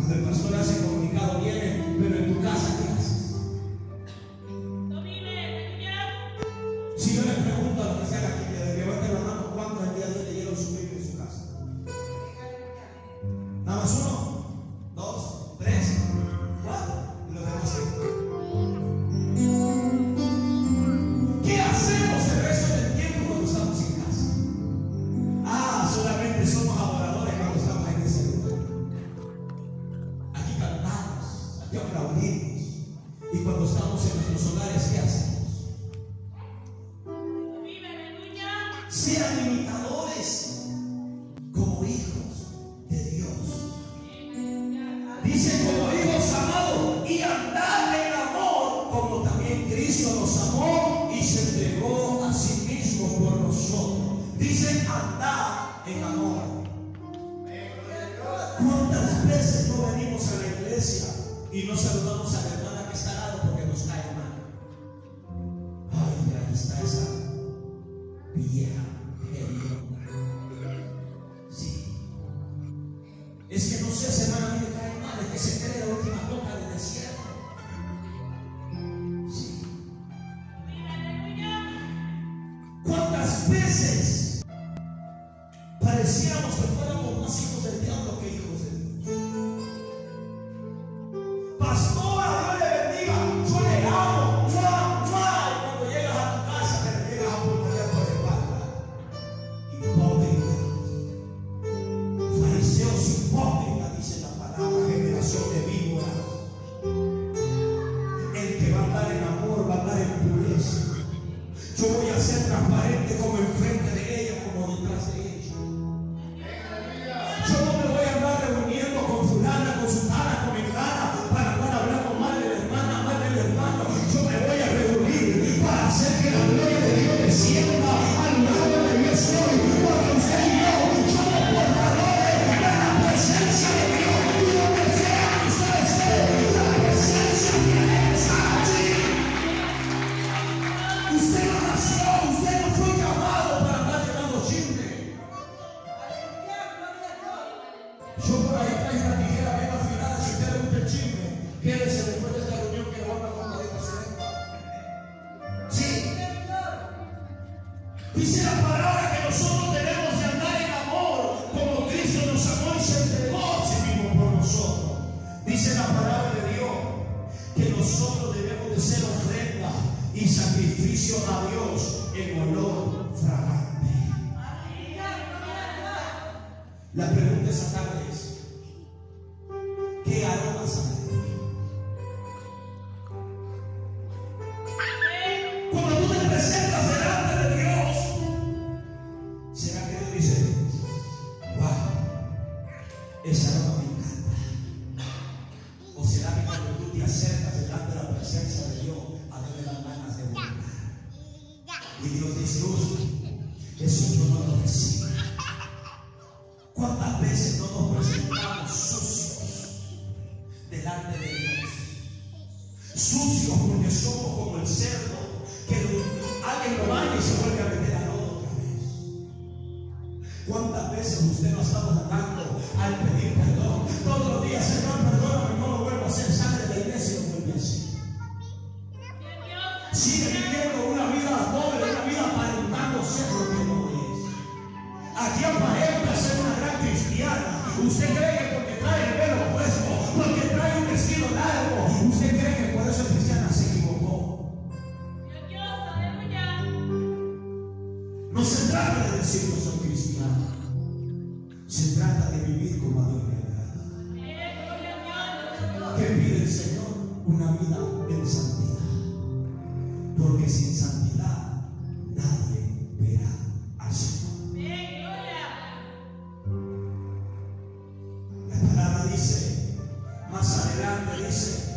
Cuando el pastor hace comunicado viene, pero en tu casa, ¿qué haces? Si yo le pregunto a los que están aquí, que levanten la mano, ¿cuántos el día de hoy leyeron su Biblia en su casa? Nada más 1, 2, 3, 4. Y los demás. ¿Qué hacemos el resto del tiempo cuando estamos en casa? Solamente somos adoradores cuando estamos en ese lugar. Aquí cantamos, aquí aplaudimos. Y cuando estamos en nuestros hogares, ¿qué hacemos? Sean imitadores como hijos de Dios. Dice, como hijos amados, y andad en amor, como también Cristo nos amó y se entregó a sí mismo por nosotros. Dice, andad en amor. ¿Cuántas veces no venimos a la iglesia y no saludamos a la hermana que está al lado porque nos cae mal? Ay, ahí está esa vieja hedionda. Sí. Es que no sé, esa hermana a mí me cae mal, es que se cree la última coca del desierto. Sí. ¿Cuántas veces pareciéramos que fuéramos más hijos del diablo que hijos de Dios? Pastora, Dios le bendiga, yo le amo, ¡mua, mua! Y cuando llegas a tu casa te llegas a pulmonear por la espalda. Hipócritas, fariseos hipócritas, dice la palabra, generación de víboras. El que va a andar en amor va a andar en pureza. Yo voy a ser transparente como enfrente de ella, como detrás de ella. Yo no me voy a andar reuniendo con fulana, con sultana, con mengana, para andar hablando mal de la hermana, mal del hermano. Yo me voy a reunir para hacer que la gloria de Dios descienda al lugar donde yo estoy. Porque usted y yo somos portadores de la presencia de Dios. Y donde sea que usted esté, la presencia tiene que estar allí. Usted no nació, usted no fue llamado para andar llevando chisme. Yo por ahí traigo una tijera bien afilada. Si usted le gusta el chisme, quédese después de esta reunión que le vamos a contar esta cena. Sí. Dice la palabra que nosotros debemos de andar en amor, como Cristo nos amó y se entregó a sí mismo por nosotros. Dice la palabra de Dios que nosotros debemos de ser ofrenda y sacrificio a Dios en olor fragante. La pregunta esta tarde es, ¿qué aroma sale de ti? Cuando tú te presentas delante de Dios, ¿será que Dios dice, wow, esa aroma me encanta? ¿O será que cuando tú te acercas delante de la presencia de Dios, a Dios le dan ganas de vomitar? Y Dios dice, eso yo no lo recibo. ¿Cuántas veces no nos presentamos sucios delante de Dios? Sucios porque somos como el cerdo que alguien lo baña y se vuelve a meter a lodo otra vez. ¿Cuántas veces usted no ha estado andando al pedir perdón? Todos los días, Señor, perdóname, no lo vuelvo a hacer, sale de la iglesia y lo vuelve a hacer. Sigue viviendo una vida pobre, una vida aparentando ser lo que no es. Aquí aparenta ser una gran cristiana. Usted cree que porque trae el pelo puesto, porque trae un vestido largo, usted cree que por eso es cristiana. Se equivocó. No se trata de decir yo soy cristiano. Se trata de vivir como a Dios le agrada. ¿Qué pide el Señor? Una vida en santidad. Porque sin santidad nadie verá al Señor. La palabra dice, más adelante dice,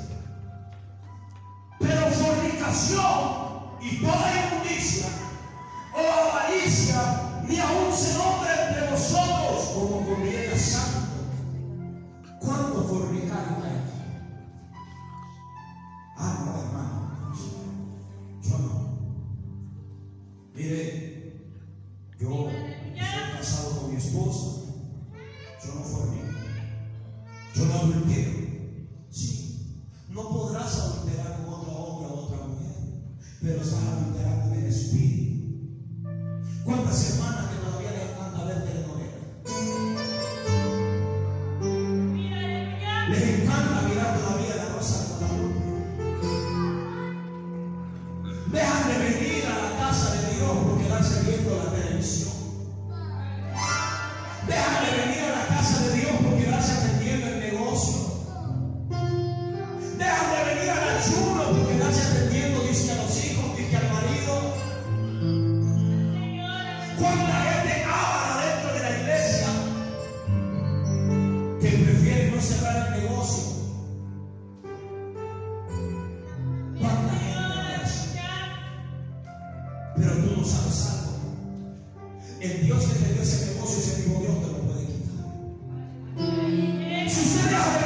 pero fornicación y toda inmundicia o avaricia ni aún se nombre entre vosotros como conviene a santo. ¿Cuánto fornicaron hay aquí? No, hermano, yo no. Mire, yo estoy casado con mi esposa. Yo no fornico. Yo no adultero. Sí, no podrás adulterar con otro hombre o otra mujer, pero estás adulterando en el espíritu. ¿Cuántas hermanas que todavía les encanta ver telenovelas? Les encanta mirar todavía La Rosa de Guadalupe. Dejan de venir a la casa de Dios por quedarse viendo la televisión. Dejan de venir a la casa de Dios por quedarse atendiendo el negocio. Dejan de venir al ayuno por quedarse atendiendo, dice, a los hijos, dice, al marido. ¿Cuánta gente habla dentro de la iglesia que prefiere no cerrar el negocio? ¿Cuánta gente es? Pero tú no sabes algo. El Dios que te dio ese negocio, ese mismo Dios te lo puede quitar. Si usted deja de